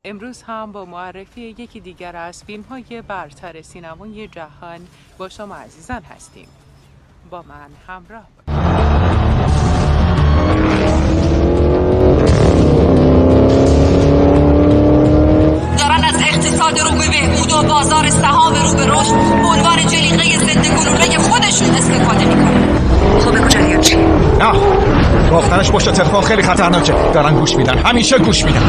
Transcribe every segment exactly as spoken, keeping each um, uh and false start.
امروز هم با معرفی یکی دیگر از فیلم‌های برتر سینمای جهان با شما عزیزان هستیم. با من همراه دارن از اقتصاد رو به بهبود و بازار سهام رو به رشد به عنوان جلیقه ضد گلوله خودشون استفاده میکنن. خب بگو جریان چی؟ نه گفتنش پشت تلفن خیلی خطرناکه. دارن گوش میدن، همیشه گوش میدن.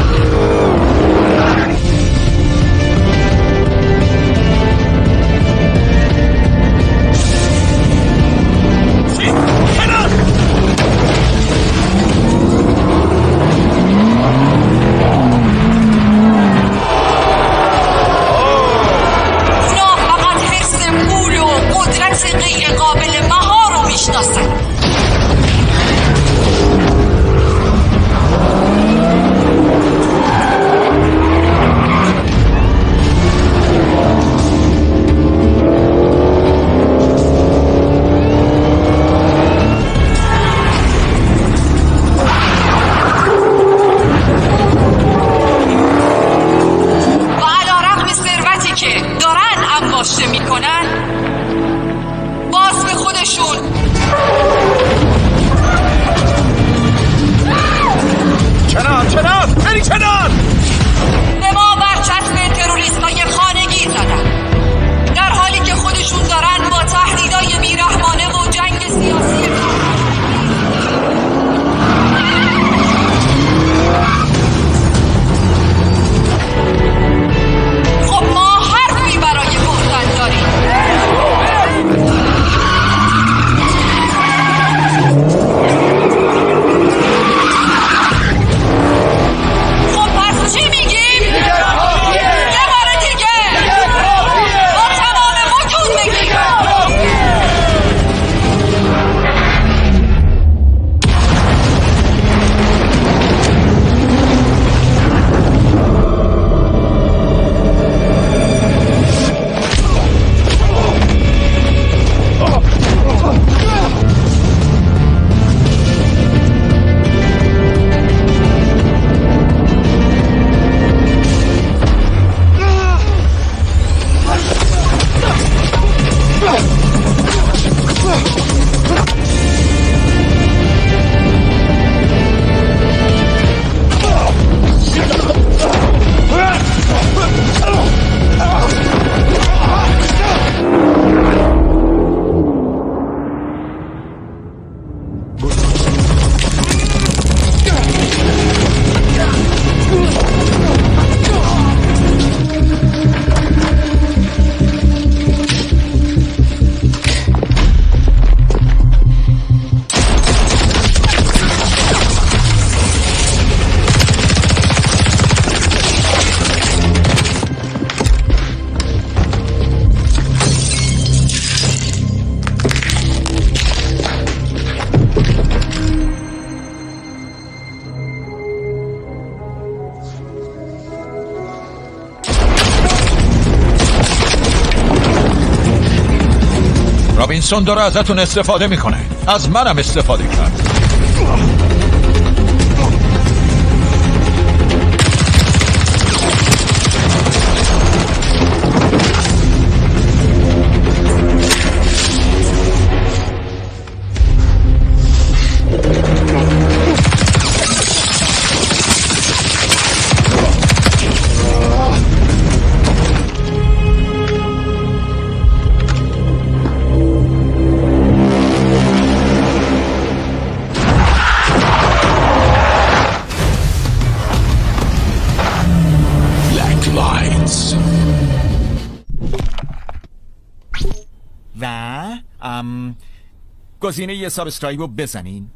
نیسون داره ازتون استفاده میکنه. از منم استفاده کرد. گزینه یه سابسکرایب رو بزنین.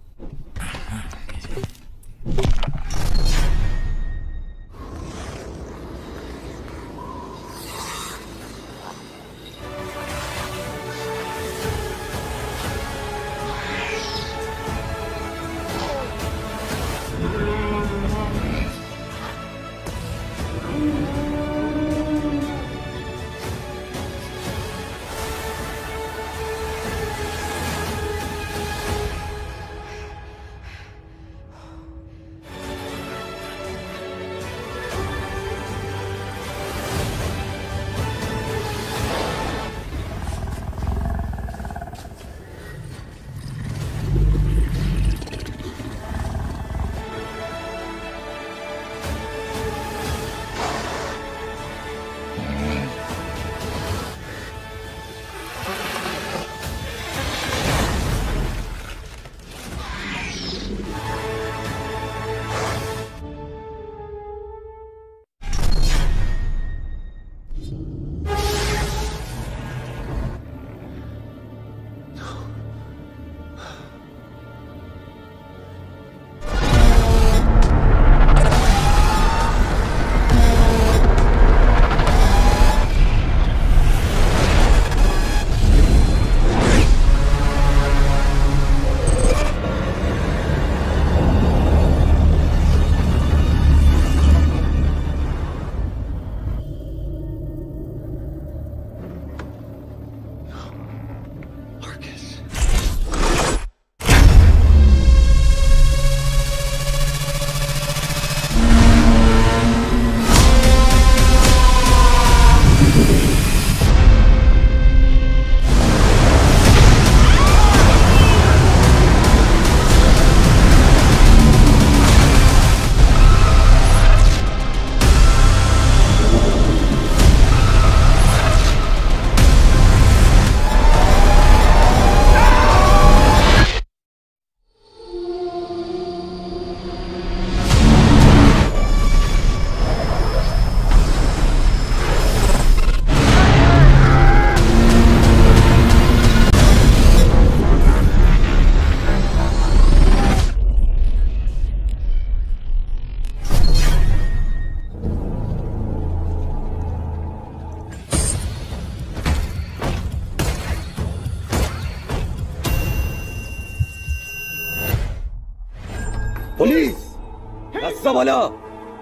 پلیس دستا بالا.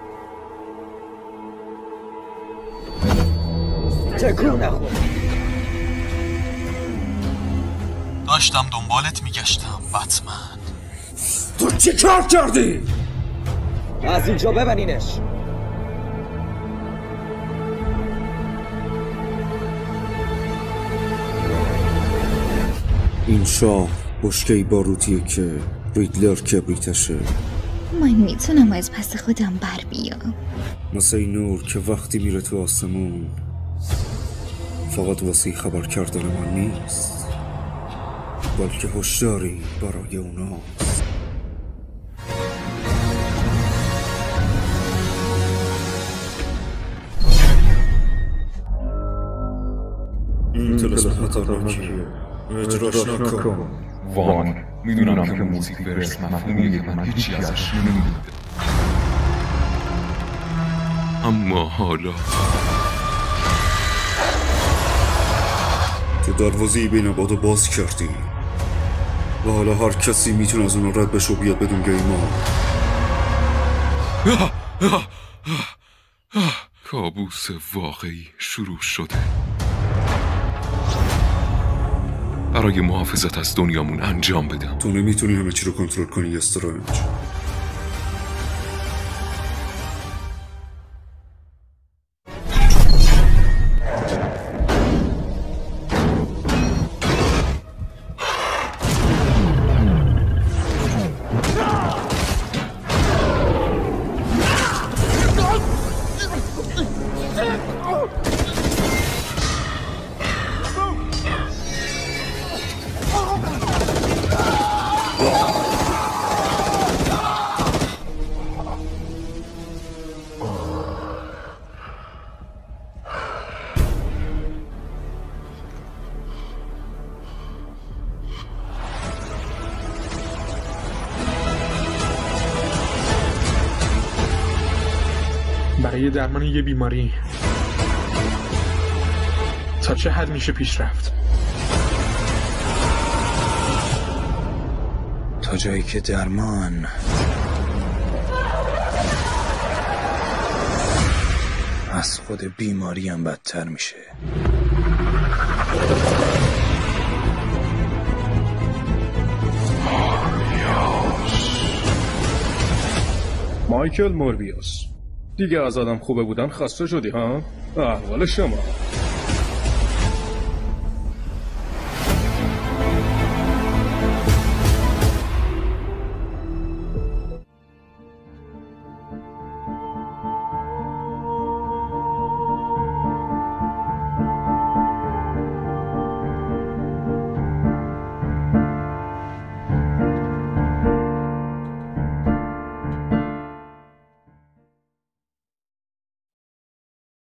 تکون نخور. داشتم دنبالت میگشتم بتمن. تو چی کار کردی؟ از اینجا ببرینش. این شاه بشکه‌ای باروتیه که ریدلر کبریتشه. من میتونم از پس خودم بر بیام. مثل این نور که وقتی میره تو آسمون فقط واسه خبر کردن من نیست، بلکه هشداری برای اوناست. این تلسم خطرناکیه، اجراش نکن. وان میدونم که موزیک ورس مفهومیه که من هیچی ازش نمیدونم، اما حالا تو دروازه‌ای بین بادو باز کردی و حالا هر کسی میتونه از اون رد بشه و بیاد بدون گیما. کابوس واقعی شروع شده. برای محافظت از دنیامون انجام بدم. تو نمیتونی همه چی رو کنترل کنی استرنج. برای درمان یه بیماری تا چه حد میشه پیش رفت؟ تا جایی که درمان از خود بیماری هم بدتر میشه. مایکل موربیوس، دیگه از آدم خوبه بودن خسته شدی ها؟ احوال شما